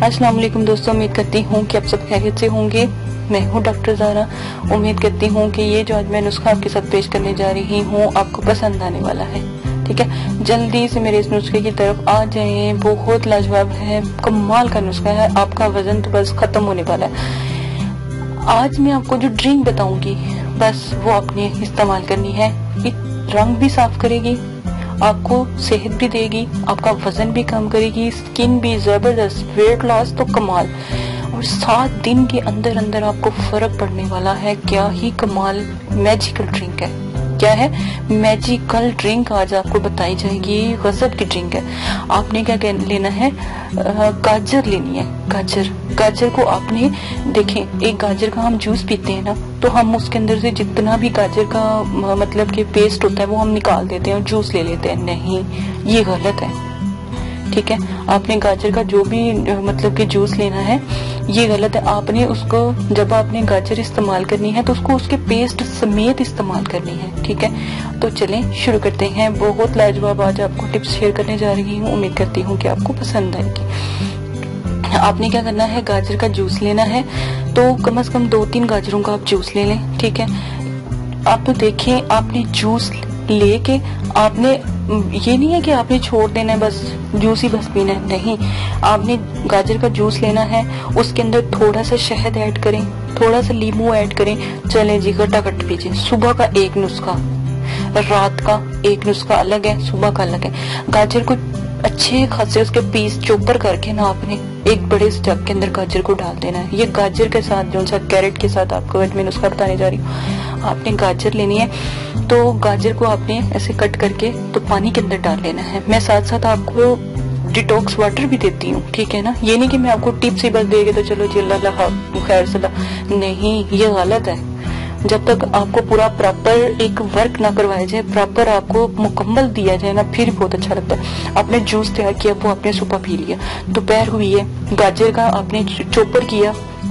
अस्सलाम वालेकुम दोस्तों, उम्मीद करती हूँ कि आप सब खैरियत से होंगे। मैं हूँ डॉक्टर ज़ारा। उम्मीद करती हूँ कि ये जो आज मैं नुस्खा आपके साथ पेश करने जा रही हूँ आपको पसंद आने वाला है। ठीक है, जल्दी से मेरे इस नुस्खे की तरफ आ जाएं। बहुत लाजवाब है, कमाल का नुस्खा है। आपका वजन तो बस खत्म होने वाला है। आज मैं आपको जो ड्रिंक बताऊंगी बस वो आपने इस्तेमाल करनी है। रंग भी साफ करेगी, आपको सेहत भी देगी, आपका वजन भी कम करेगी, स्किन भी जबरदस्त, वेट लॉस तो कमाल, और 7 दिन के अंदर अंदर आपको फर्क पड़ने वाला है। क्या ही कमाल मैजिकल ड्रिंक है। क्या है? मैजिकल ड्रिंक आज आपको बताई जाएगी। गजब की ड्रिंक है। आपने क्या लेना है, गाजर लेनी है। गाजर को आपने देखें, एक गाजर का हम जूस पीते हैं ना, तो हम उसके अंदर से जितना भी गाजर का मतलब कि पेस्ट होता है वो हम निकाल देते हैं और जूस ले लेते हैं। नहीं, ये गलत है। ठीक है, आपने गाजर का जो भी मतलब कि जूस लेना है, ये गलत है। आपने उसको, जब आपने गाजर इस्तेमाल करनी है तो उसको उसके पेस्ट समेत इस्तेमाल करनी है। ठीक है, तो चलें शुरू करते हैं। बहुत लाजवाब आज आपको टिप्स शेयर करने जा रही हूँ। उम्मीद करती हूँ कि आपको पसंद आएगी। आपने क्या करना है, गाजर का जूस लेना है, तो कम से कम 2-3 गाजरों का आप जूस ले लें। ठीक है, आप तो देखें, आपने जूस लेके आपने, ये नहीं है कि आपने छोड़ देना है, बस जूस ही बस पीना है। नहीं, आपने गाजर का जूस लेना है, उसके अंदर थोड़ा सा शहद ऐड करें, थोड़ा सा नींबू ऐड करें। चलें जी, खटाखट पीजिए। सुबह का एक नुस्खा, रात का एक नुस्खा अलग है, सुबह का अलग है। गाजर को अच्छे खासे उसके पीस चॉपर करके ना आपने एक बड़े जग के अंदर गाजर को डाल देना है। ये गाजर के साथ, जो सा कैरेट के साथ आपको मैं नुस्खा बताने जा रही हूँ। आपने गाजर लेनी है, तो गाजर को आपने ऐसे कट करके तो पानी के अंदर डाल लेना है। मैं साथ साथ आपको डिटॉक्स वाटर भी देती हूँ। ठीक है ना, ये नहीं कि मैं आपको टिप्स ही बस देगी तो चलो जी अल्लाह खैर सला, नहीं, ये गलत है। जब तक आपको पूरा प्रॉपर एक वर्क ना करवाया जाए, प्रॉपर आपको मुकम्मल दिया जाए ना, फिर बहुत अच्छा लगता है। आपने जूस तैयार किया, वो आपने सुबह पी लिया, दोपहर हुई है, गाजर का आपने चॉपर किया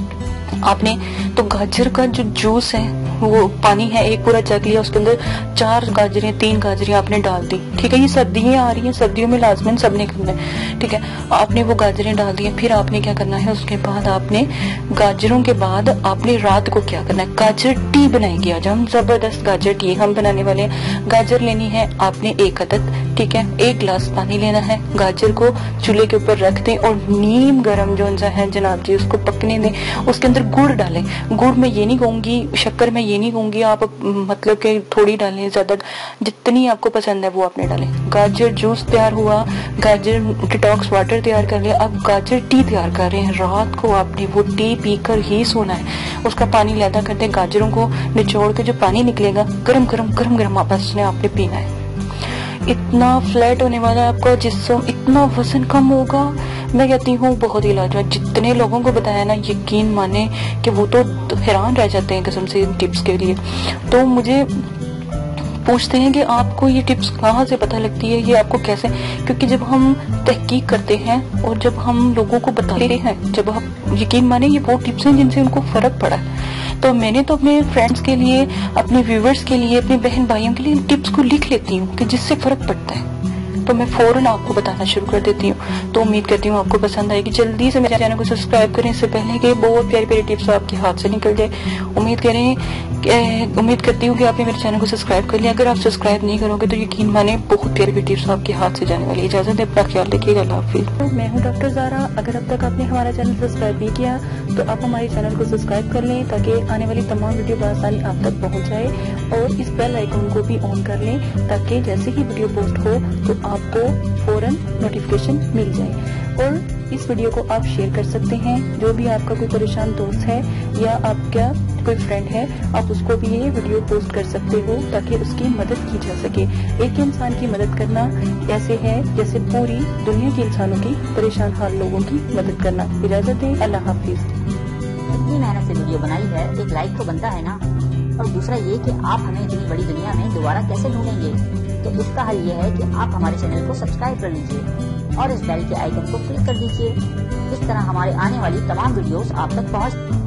आपने, तो गाजर का जो जूस है वो पानी है, एक पूरा जग लिया, उसके अंदर 4 गाजरें 3 गाजरें आपने डाल दी। ठीक है, ये सर्दियां आ रही हैं, सर्दियों में लाजमन सबने करना है। ठीक है, आपने वो गाजरें डाल दी। फिर आपने क्या करना है, उसके बाद आपने गाजरों के बाद आपने रात को क्या करना है, गाजर टी बनाएंगे। आज हम जबरदस्त गाजर टी हम बनाने वाले हैं। गाजर लेनी है आपने 1 अदद। ठीक है, 1 गिलास पानी लेना है। गाजर को चूल्हे के ऊपर रख दें और नीम गरम जो है जनाब जी, उसको पकने दें। उसके अंदर गुड़ डालें। गुड़ में ये नहीं कहूंगी, शक्कर में ये नहीं कहूंगी, आप मतलब कि थोड़ी डालें, ज्यादा, जितनी आपको पसंद है वो आपने डालें। गाजर जूस तैयार हुआ, गाजर डिटॉक्स वाटर तैयार कर लिया, अब गाजर टी तैयार कर रहे हैं। रात को आपने वो टी पीकर ही सोना है। उसका पानी लैदा करते, गाजरों को निचोड़ के जो पानी निकलेगा गरम गरम आपस में आपने पीना है। इतना फ्लैट होने वाला है आपका जिस्म, इतना वजन कम होगा। मैं कहती हूँ बहुत ही लाजवाब। जितने लोगों को बताया ना, यकीन माने कि वो तो हैरान रह जाते हैं कसम से इन टिप्स के लिए। तो मुझे पूछते हैं कि आपको ये टिप्स कहाँ से पता लगती है, ये आपको कैसे, क्योंकि जब हम तहकीक करते हैं और जब हम लोगों को बताते हैं, जब आप यकीन माने ये वो टिप्स हैं जिनसे उनको फर्क पड़ा है। तो मैंने तो अपने फ्रेंड्स के लिए, अपने व्यूवर्स के लिए, अपने बहन भाइयों के लिए टिप्स को लिख लेती हूँ कि जिससे फर्क पड़ता है, तो मैं फौरन आपको बताना शुरू कर देती हूँ। तो उम्मीद करती हूँ आपको पसंद आएगी। जल्दी से मेरे चैनल को सब्सक्राइब करें, इससे पहले कि बहुत प्यारी प्यारी टिप्स आपके हाथ से निकल जाए। उम्मीद करती हूँ कि आपने मेरे चैनल को सब्सक्राइब कर लिया। अगर आप सब्सक्राइब नहीं करोगे तो यकीन माने बहुत प्यारी प्यारी टिप्स आपके हाथ से जाने वाली। इजाजत है, अपना ख्याल रखिएगा। अल्लाह हाफिज़। तो मैं हूँ डॉक्टर ज़ारा। अगर अब तक आपने हमारा चैनल सब्सक्राइब नहीं किया तो आप हमारे चैनल को सब्सक्राइब कर लें, ताकि आने वाली तमाम वीडियो बआसानी आप तक पहुँच जाए, और इस बेल आइकन को भी ऑन कर लें, ताकि जैसे ही वीडियो पोस्ट हो तो आपको फौरन नोटिफिकेशन मिल जाए। और इस वीडियो को आप शेयर कर सकते हैं। जो भी आपका कोई परेशान दोस्त है या आपका कोई फ्रेंड है, आप उसको भी ये वीडियो पोस्ट कर सकते हो, ताकि उसकी मदद की जा सके। एक इंसान की मदद करना ऐसे है जैसे पूरी दुनिया के इंसानों की, परेशान हाल लोगों की मदद करना। इजाजत दें, अल्लाह हाफिज। इतनी मेहनत से वीडियो बनाई है, एक लाइक तो बनता है ना। और दूसरा ये कि आप हमें इतनी बड़ी दुनिया में दोबारा कैसे ढूंढेंगे, तो इसका हल ये है कि आप हमारे चैनल को सब्सक्राइब कर लीजिए और इस बेल के आइकन को क्लिक कर दीजिए। इस तरह हमारे आने वाली तमाम वीडियोस आप तक पहुंच